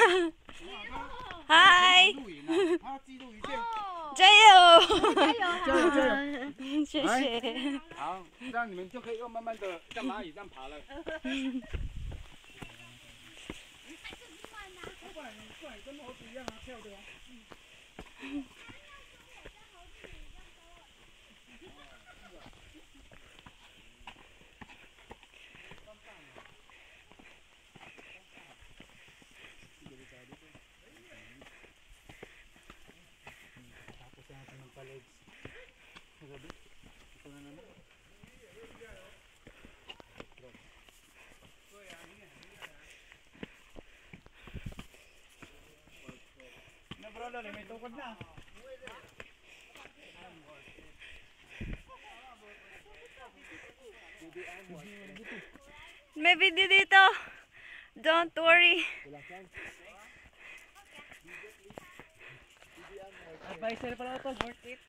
嗨，加油！谢谢。 好，这样你们就可以又慢慢的像蚂蚁这样爬了。不然跟猴子一样啊，跳的啊。may tukod na. May video dito. Don't worry. Advisor pala ito, worth it.